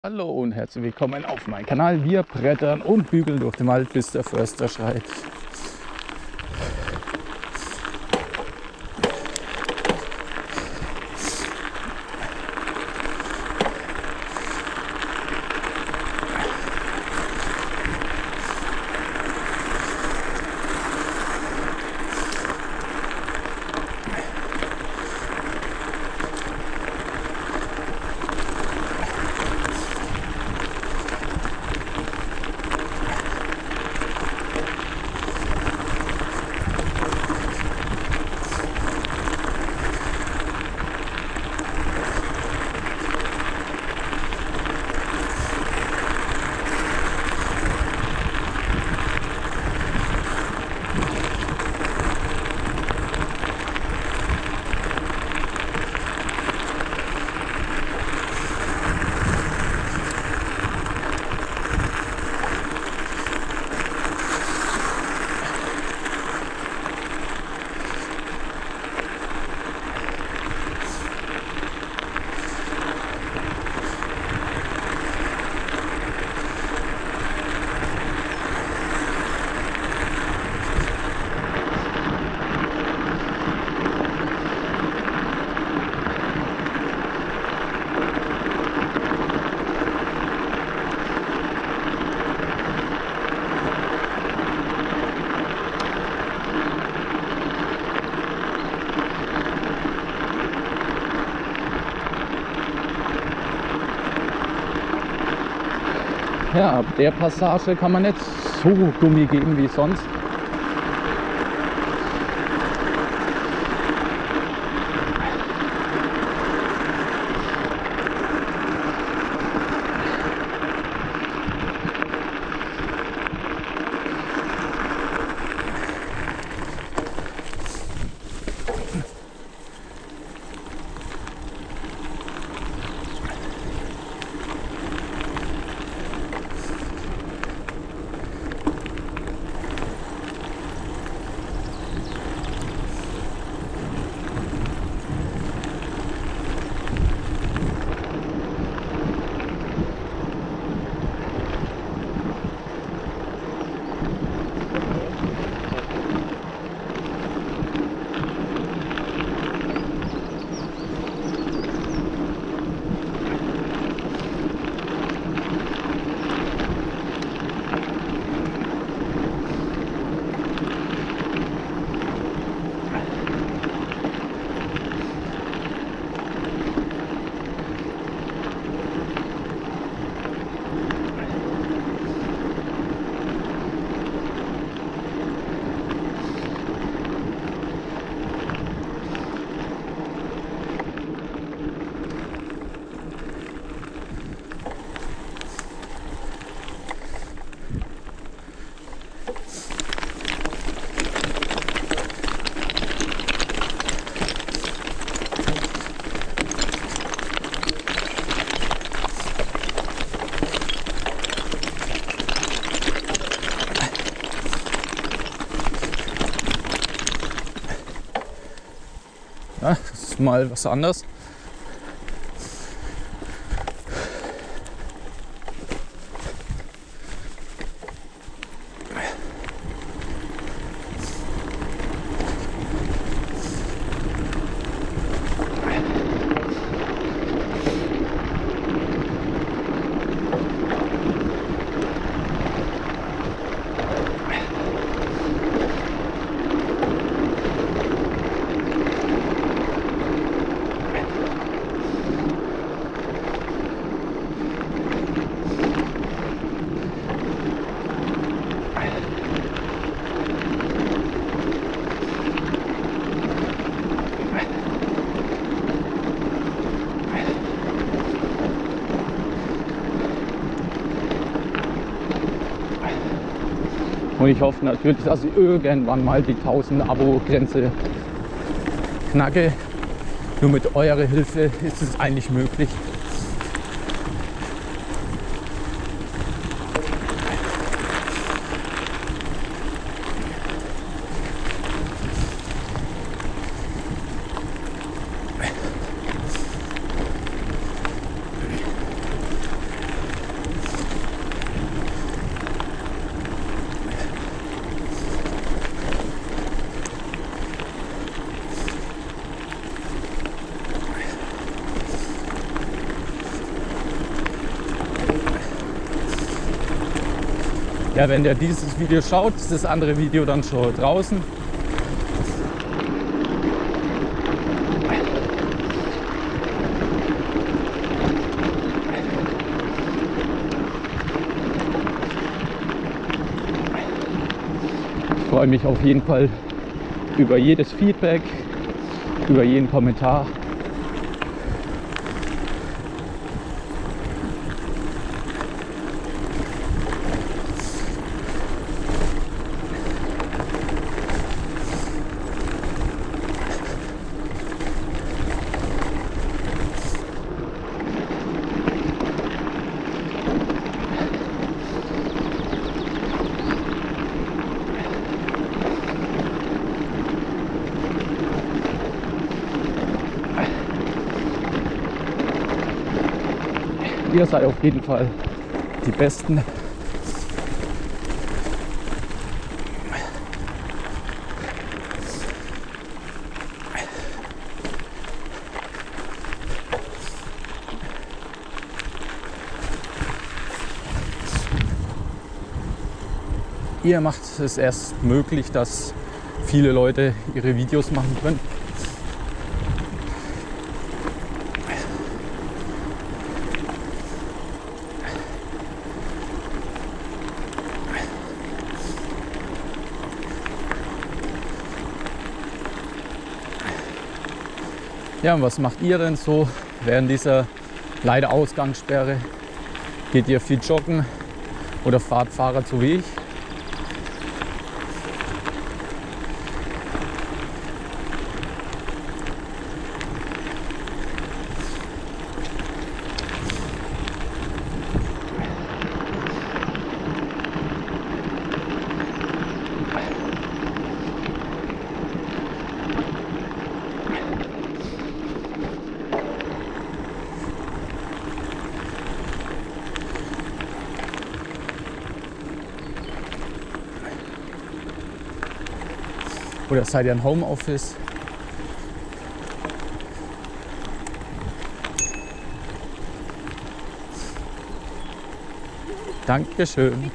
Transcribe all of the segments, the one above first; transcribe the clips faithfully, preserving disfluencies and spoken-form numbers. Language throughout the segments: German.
Hallo und herzlich willkommen auf meinem Kanal. Wir brettern und bügeln durch den Wald, bis der Förster schreit. Ja, ab der Passage kann man nicht so Gummi geben wie sonst. Ja, das ist mal was anderes. Und ich hoffe natürlich, dass ich irgendwann mal die tausend Abo-Grenze knacke. Nur mit eurer Hilfe ist es eigentlich möglich. Ja, wenn ihr dieses Video schaut, ist das andere Video dann schon draußen. Ich freue mich auf jeden Fall über jedes Feedback, über jeden Kommentar. Ihr seid auf jeden Fall die Besten. Ihr macht es erst möglich, dass viele Leute ihre Videos machen können. Ja, und was macht ihr denn so während dieser leider Ausgangssperre? Geht ihr viel joggen oder fahrt Fahrrad so wie ich? Oder seid ihr im Homeoffice? Dankeschön.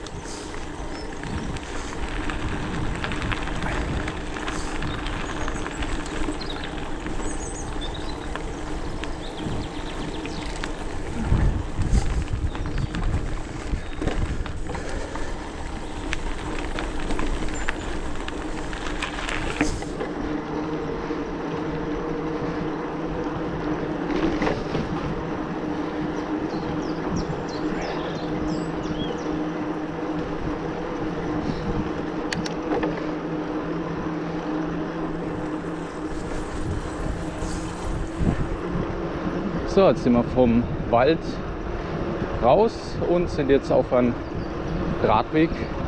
So, jetzt sind wir vom Wald raus und sind jetzt auf einem Radweg.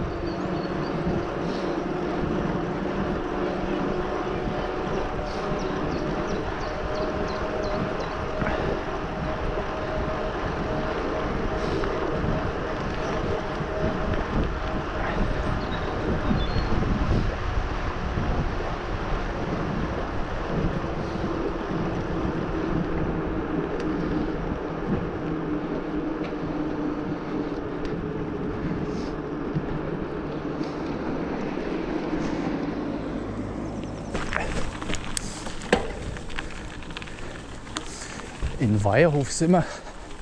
In Weierhof sind wir.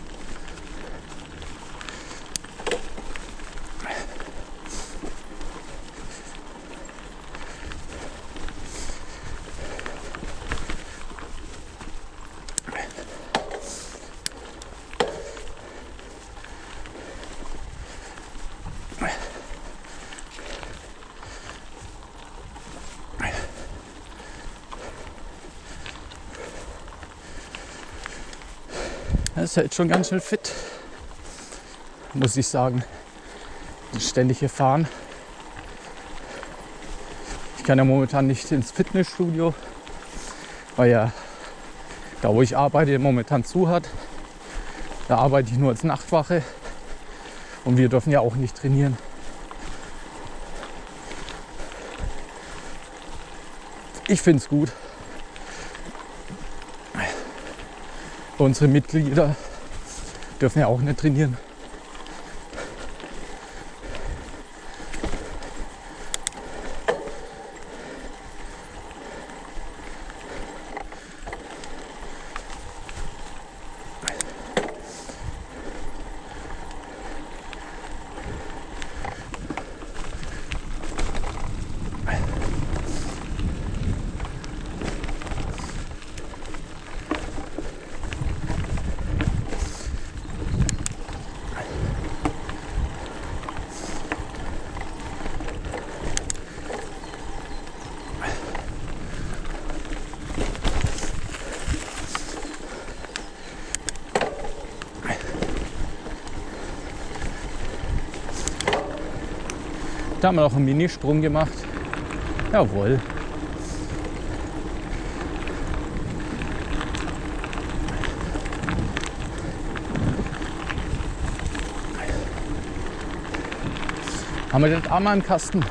Das ist halt schon ganz schön fit, muss ich sagen. Das ständige Fahren. Ich kann ja momentan nicht ins Fitnessstudio, weil ja da, wo ich arbeite, momentan zu hat. Da arbeite ich nur als Nachtwache und wir dürfen ja auch nicht trainieren. Ich finde es gut. Unsere Mitglieder dürfen ja auch nicht trainieren. Da haben wir noch einen Minisprung gemacht. Jawohl. Haben wir das einmal im Kasten?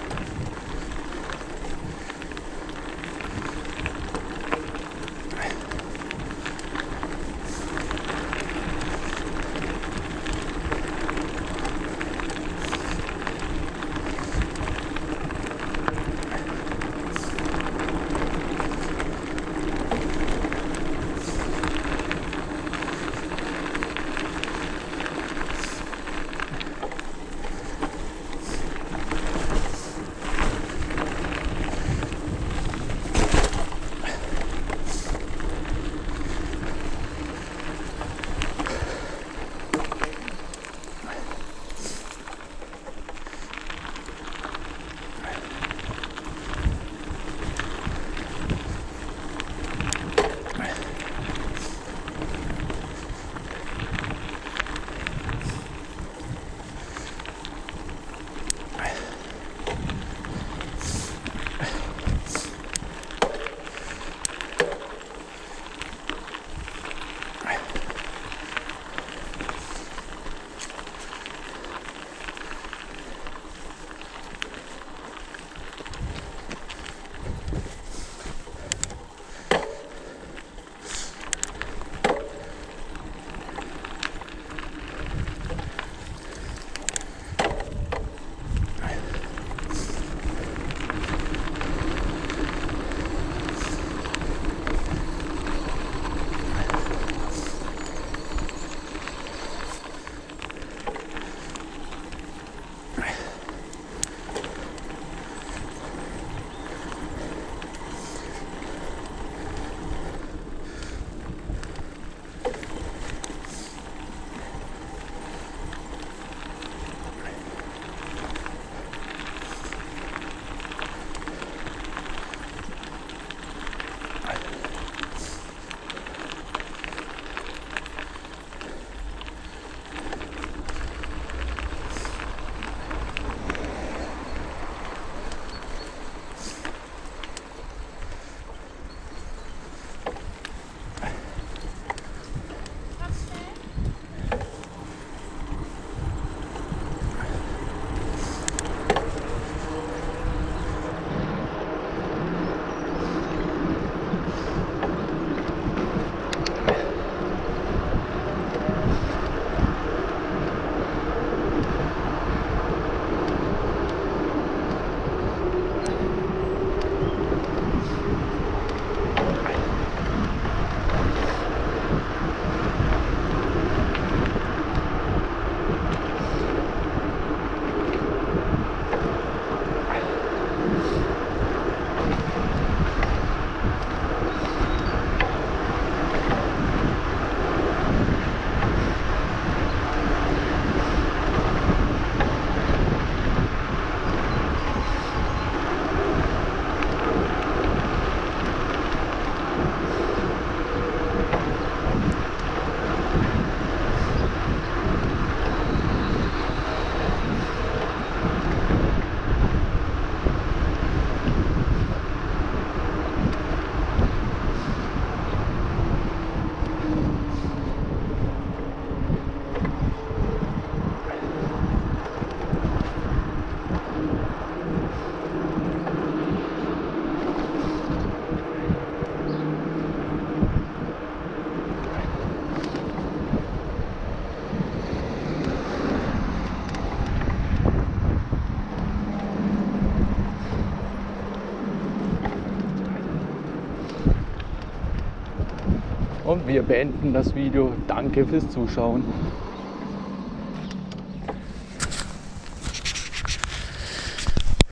Und wir beenden das Video. Danke fürs Zuschauen.